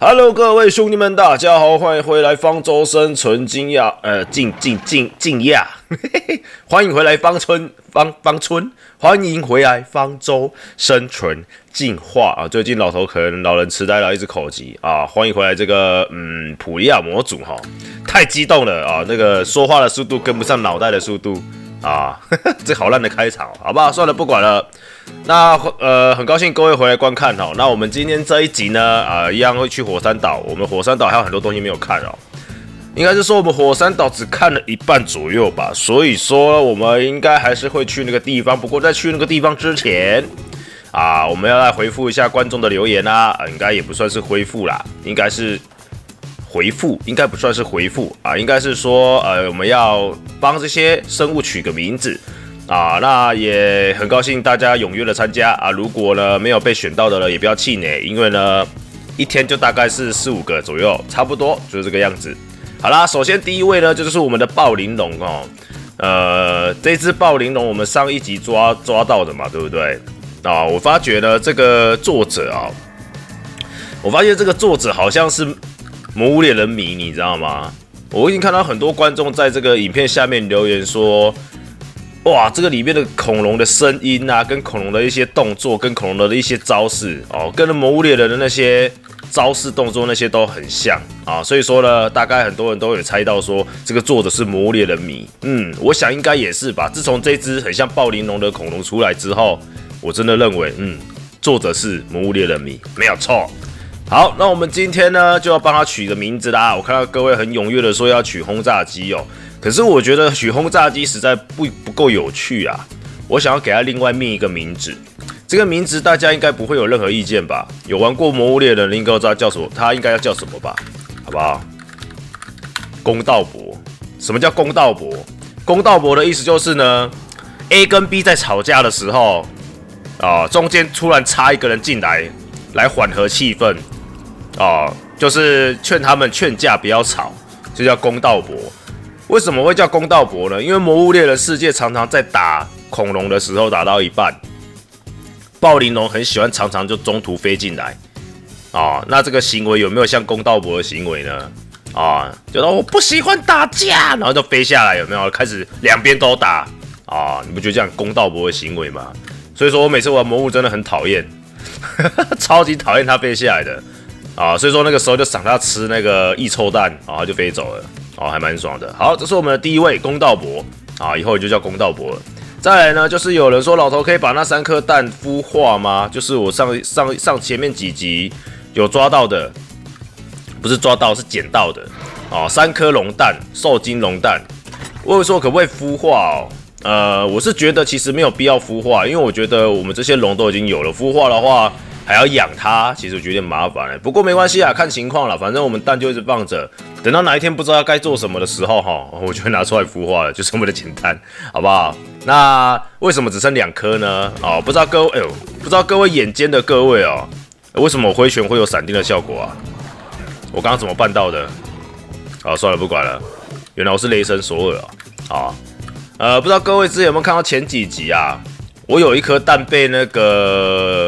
Hello， 各位兄弟们，大家好，欢迎回来方舟生存惊讶，惊讶，欢迎回来方村，欢迎回来方舟生存进化啊！最近老头可能老人痴呆了，一直口疾啊！欢迎回来这个普利亚模组哈，太激动了啊！那个说话的速度跟不上脑袋的速度啊，这好烂的开场，好不好？算了，不管了。那很高兴各位回来观看哦。那我们今天这一集呢，一样会去火山岛。我们火山岛还有很多东西没有看哦，应该是说我们火山岛只看了一半左右吧。所以说我们应该还是会去那个地方。不过在去那个地方之前我们要来回复一下观众的留言啦。应该也不算是恢复啦，应该是回复，应该不算是回复啊，应该是说我们要帮这些生物取个名字。那也很高兴大家踊跃的参加啊！如果呢没有被选到的呢，也不要气馁，因为呢一天就大概是4-5个左右，差不多就是这个样子。好啦，首先第一位呢就是我们的暴鳞龙哦，这只暴鳞龙我们上一集抓到的嘛，对不对？我发觉呢这个作者我发现这个作者好像是魔物猎人迷，你知道吗？我已经看到很多观众在这个影片下面留言说。哇，这个里面的恐龙的声音啊，跟恐龙的一些动作，跟恐龙的一些招式跟魔物猎人的那些招式动作那些都很像所以说呢，大概很多人都有猜到说这个作者是魔物猎人迷。我想应该也是吧。自从这只很像暴鳞龙的恐龙出来之后，我真的认为作者是魔物猎人迷，没有错。好，那我们今天呢就要帮他取个名字啦。我看到各位很踊跃的说要取轰炸机哦。可是我觉得取轰炸机实在不够有趣啊！我想要给它另外命一个名字，这个名字大家应该不会有任何意见吧？有玩过魔物猎人的应该知道叫什么，它应该要叫什么吧？好不好？公道伯。什么叫公道伯？公道伯的意思就是呢 ，A 跟 B 在吵架的时候中间突然插一个人进来缓和气氛就是劝他们劝架不要吵，就叫公道伯。为什么会叫公道伯呢？因为魔物猎人世界常常在打恐龙的时候打到一半，暴鳞龙很喜欢常常就中途飞进来那这个行为有没有像公道伯的行为呢？就说我不喜欢打架，然后就飞下来，有没有？开始两边都打你不觉得这样公道伯的行为吗？所以说我每次玩魔物真的很讨厌，超级讨厌他飞下来的所以说那个时候就赏他吃那个异臭蛋他就飞走了。还蛮爽的。好，这是我们的第一位公道伯以后就叫公道伯了。再来呢，就是有人说老头可以把那3颗蛋孵化吗？就是我上前面几集有抓到的，不是抓到是捡到的3颗龙蛋，受精龙蛋。我有说可不可以孵化我是觉得其实没有必要孵化，因为我觉得我们这些龙都已经有了，孵化的话还要养它，其实我觉得有点麻烦不过没关系看情况啦，反正我们蛋就一直放着。等到哪一天不知道该做什么的时候我就会拿出来孵化了，就这么的简单，好不好？那为什么只剩2颗呢？不知道各位眼尖的各位为什么我挥拳会有闪电的效果我刚刚怎么办到的？算了，不管了，原来我是雷神索尔不知道各位之前有没有看到前几集我有一颗蛋被那个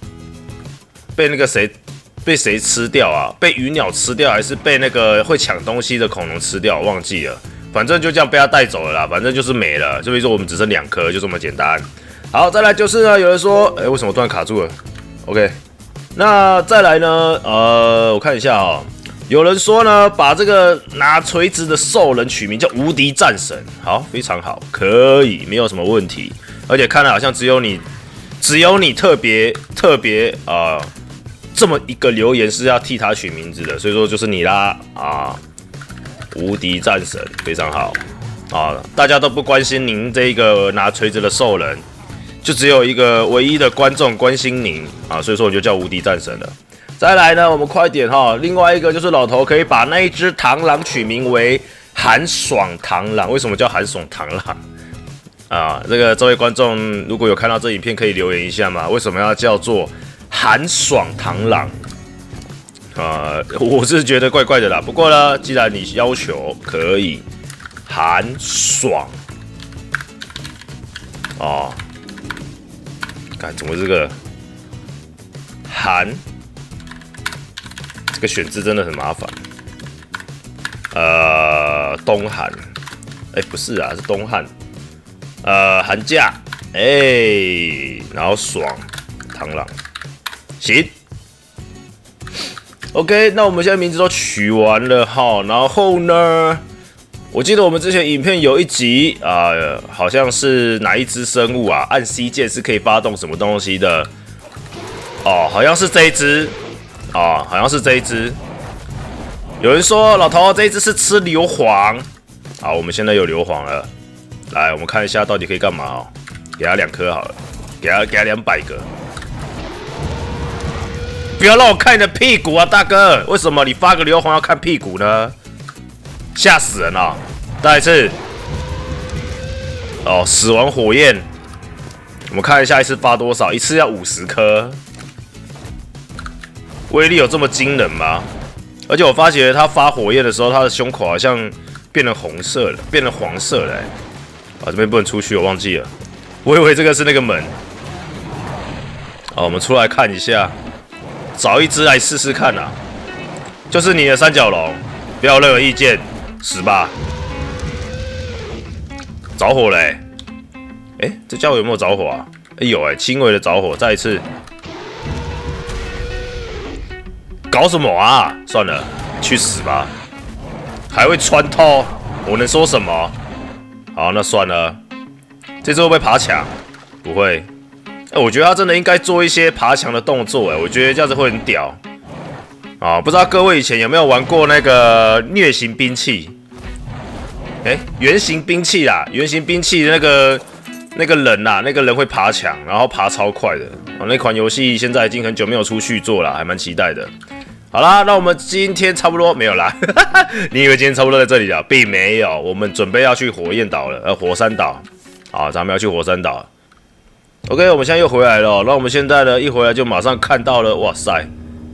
谁。被谁吃掉被鱼鸟吃掉，还是被那个会抢东西的恐龙吃掉？我忘记了，反正就这样被他带走了啦，反正就是没了。所以说我们只剩2颗，就这么简单。好，再来就是呢，有人说，为什么突然卡住了 ？OK， 那再来呢？我看一下有人说呢，把这个拿锤子的兽人取名叫无敌战神，好，非常好，可以，没有什么问题。而且看来好像只有你特别这么一个留言是要替他取名字的，所以说就是你啦无敌战神非常好大家都不关心您这一个拿锤子的兽人，就只有一个唯一的观众关心您所以说我就叫无敌战神了。再来呢，我们快点另外一个就是老头可以把那一只螳螂取名为寒爽螳螂，为什么叫寒爽螳螂这位观众如果有看到这影片可以留言一下吗？为什么要叫做寒爽螳螂我是觉得怪怪的啦。不过呢，既然你要求，可以寒爽看怎么这个寒个选字真的很麻烦。冬寒，不是啊，是东汉。寒假，然后爽，螳螂，行。OK， 那我们现在名字都取完了哈，然后呢，我记得我们之前影片有一集好像是哪一只生物啊，按 C 键是可以发动什么东西的。哦，好像是这一只，好像是这一只。有人说老头这一只是吃硫磺，好，我们现在有硫磺了，来，我们看一下到底可以干嘛哦，给他2颗好了，给他200个。不要让我看你的屁股啊，大哥！为什么你发个硫磺要看屁股呢？吓死人了！再一次，死亡火焰，我们看一下一次发多少，一次要50颗，威力有这么惊人吗？而且我发觉他发火焰的时候，他的胸口好像变成红色了，变成黄色了。这边不能出去，我忘记了，我以为这个是那个门。好，我们出来看一下。找一只来试试看啊，就是你的三角龙，不要有任何意见，死吧！着火嘞！这家伙有没有着火啊？有轻微的着火，再一次。搞什么啊？算了，去死吧！还会穿透，我能说什么？好，那算了。这只会不会爬墙？不会。我觉得他真的应该做一些爬墙的动作，我觉得这样子会很屌。不知道各位以前有没有玩过那个虐型兵器？圆形兵器啦，圆形兵器那个人呐，那个人会爬墙，然后爬超快的。那款游戏现在已经很久没有出续作了，还蛮期待的。好啦，那我们今天差不多没有啦。你以为今天差不多在这里了，并没有，我们准备要去火焰岛了，火山岛。好，咱们要去火山岛。OK， 我们现在又回来了。那我们现在呢，一回来就马上看到了，哇塞，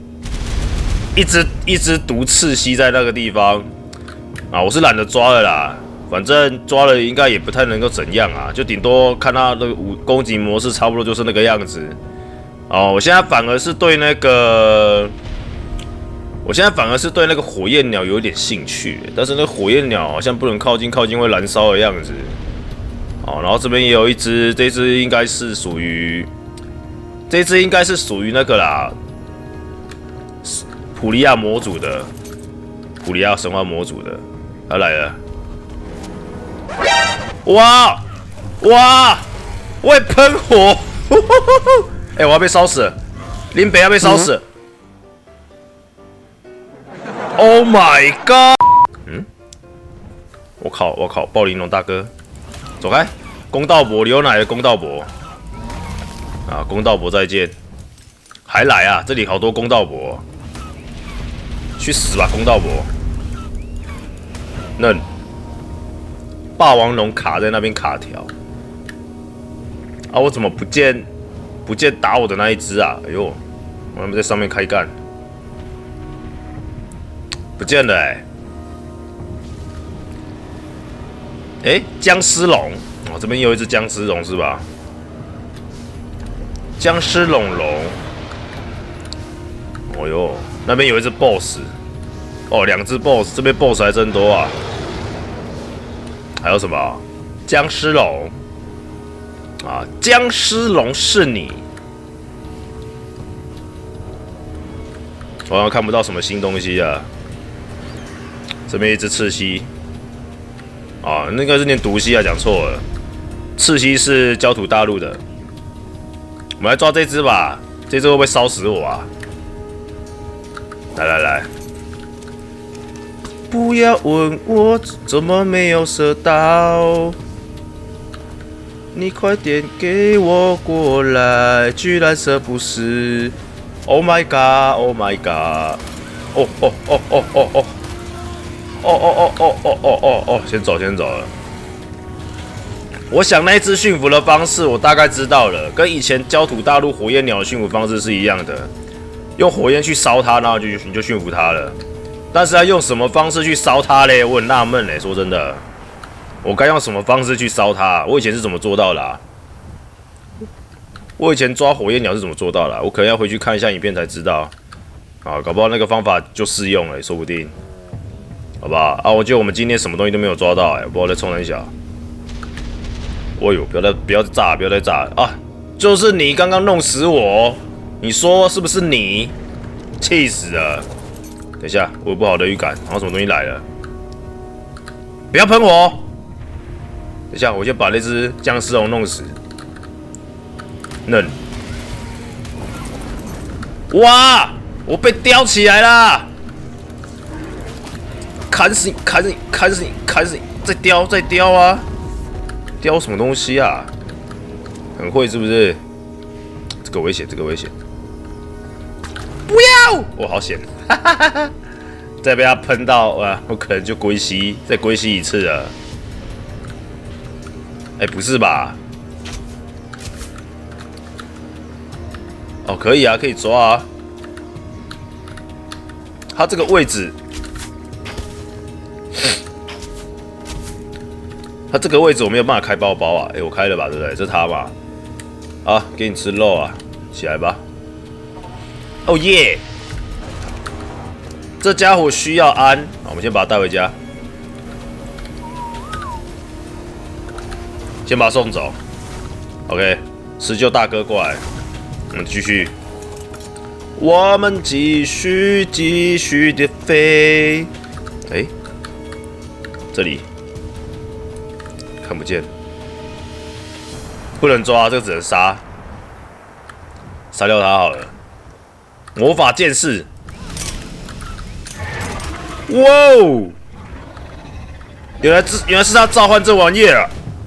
一只毒刺蜥在那个地方我是懒得抓了啦，反正抓了应该也不太能够怎样啊，就顶多看它的攻击模式，差不多就是那个样子。我现在反而是对那个火焰鸟有点兴趣，但是那个火焰鸟好像不能靠近，靠近会燃烧的样子。然后这边也有一只，这只应该是属于那个啦，普利亚模组的，普利亚神话模组的，它来了，哇，我会喷火，我要被烧死了，林北要被烧死了，Oh my god， 我靠，暴鳞龙大哥。走开！公道伯，刘奶的公道伯公道伯再见，还来啊！这里好多公道伯，去死吧，公道伯！嫩，霸王龙卡在那边卡条我怎么不见打我的那一只啊？哎呦，我们在上面开干，不见了僵尸龙这边有一只僵尸龙是吧？僵尸龙，哦呦，那边有一只 BOSS， 2只 BOSS， 这边 BOSS 还真多啊。还有什么？僵尸龙僵尸龙是你，我好像看不到什么新东西啊。这边一只赤蜥。那个是念毒蜥讲错了，赤蜥是焦土大陆的。我们来抓这只吧，这只会不会烧死我啊？来，不要问我怎么没有射到，你快点给我过来，居然射不死 ！Oh my god！Oh my god！ 先走了。我想那一只驯服的方式，我大概知道了，跟以前焦土大陆火焰鸟的驯服方式是一样的，用火焰去烧它，然后你就驯服它了。但是要用什么方式去烧它嘞？我很纳闷嘞，说真的，我该用什么方式去烧它？我以前是怎么做到的我以前抓火焰鸟是怎么做到的我可能要回去看一下影片才知道。 啊，搞不好那个方法就适用了，说不定，好不好？啊，我觉得我们今天什么东西都没有抓到，不知道在冲哪小。哦呦，不要再炸，不要再炸啊！就是你刚刚弄死我，你说是不是你？气死了！等一下，我有不好的预感，好像什么东西来了。不要喷我！等一下，我先把那只僵尸龙弄死。嫩！哇！我被叼起来了！砍死你！砍死你！砍死你！砍死你！再叼啊！叼什么东西啊？很会是不是？这个危险，这个危险！不要！我好险！哈哈哈哈！再被他喷到，哇，我可能就归西，再归西一次了。哎，不是吧？哦，可以啊，可以抓啊。他这个位置。他这个位置我没有办法开包包啊！我开了吧，对不对？这是他吧？啊，给你吃肉啊！起来吧！哦耶！这家伙需要安，我们先把他带回家，先把他送走。OK， 施救大哥过来，我们继续，我们继续的飞。这里。看不见，不能抓，这个只能杀，杀掉他好了。魔法剑士，哇哦！原来是他召唤这玩意儿啊！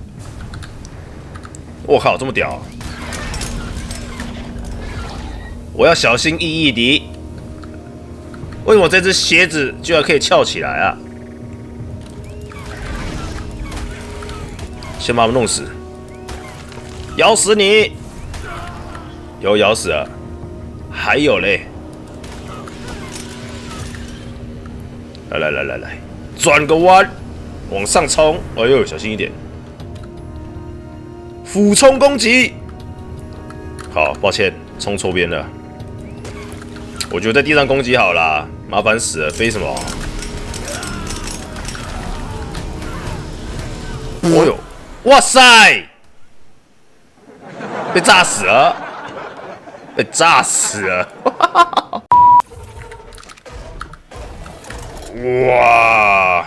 我靠，这么屌！我要小心翼翼的。为什么这只鞋子居然可以翘起来啊？先把他们弄死，咬死你！有咬死了，还有嘞！来，转个弯，往上冲！哎呦，小心一点！俯冲攻击！好，抱歉，冲错边了。我觉得在地上攻击好啦，麻烦死了，飞什么？哦呦！哇塞！被炸死了！被炸死了！哇！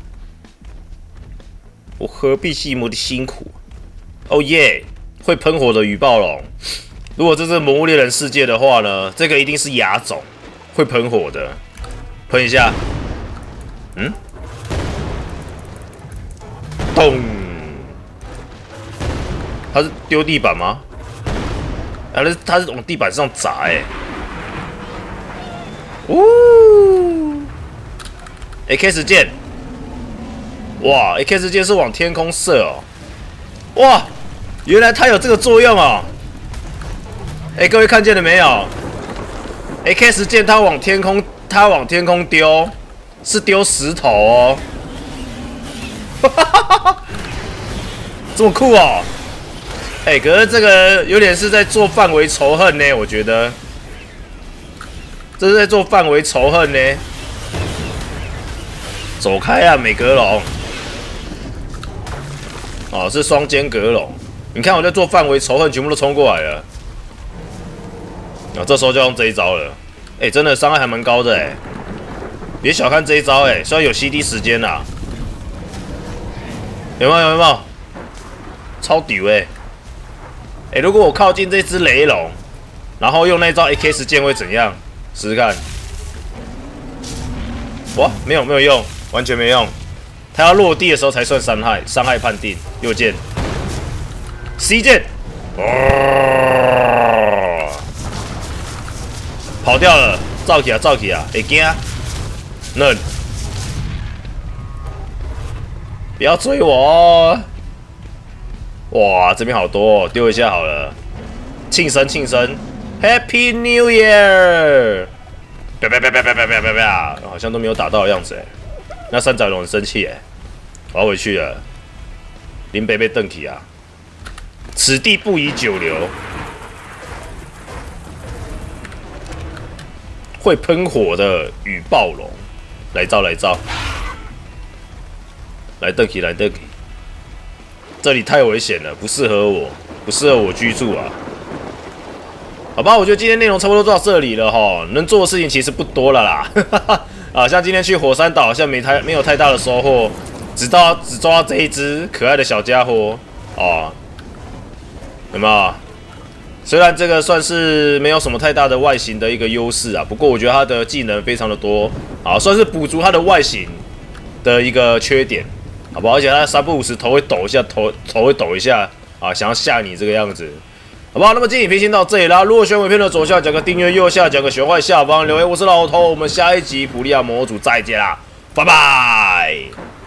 我何必细魔的辛苦？哦耶！会喷火的雨暴龙。如果这是《魔物猎人世界》的话呢，这个一定是亚种，会喷火的。喷一下，咚！他是丢地板吗？啊，他是往地板上砸呜 ！AK 剑，哇 ！AK 剑是往天空射哦，哇！原来它有这个作用哦。各位看见了没有 ？AK 剑它往天空丢，是丢石头哦。这么酷哦！可是这个有点是在做范围仇恨呢，我觉得这是在做范围仇恨呢。走开啊，美格龙！哦，是双尖格龙。你看我在做范围仇恨，全部都冲过来了。这时候就用这一招了。真的伤害还蛮高的别小看这一招虽然有 CD 时间啦。有没有？超屌如果我靠近这只雷龙，然后用那招 AK 剑会怎样？试试看。哇，没有用，完全没用。它要落地的时候才算伤害判定。右键 ，C 键，跑掉了，照起啊，会惊？嫩，不要追我哦！哇，这边好多哦，丢一下好了。庆生 ，Happy New Year！ 啪，好像都没有打到的样子那三角龙很生气我要回去了。林北被瞪起啊！此地不宜久留。 会喷火的雨暴龙，来招，来邓起，这里太危险了，不适合我居住啊。好吧，我觉得今天内容差不多到这里了哈，能做的事情其实不多了啦。啊，像今天去火山岛好像没有太大的收获，只抓到这一只可爱的小家伙哦，有没有？虽然这个算是没有什么太大的外形的一个优势啊，不过我觉得它的技能非常的多，啊，算是补足它的外形的一个缺点，好不好？而且它3不5时头会抖一下，头会抖一下啊，想要吓你这个样子。好不好？那么今天影片先到这里啦。如果喜欢影片的左下角个订阅，右下角个学坏下方留言。我是老头，我们下一集普利亚模组再见啦，拜拜。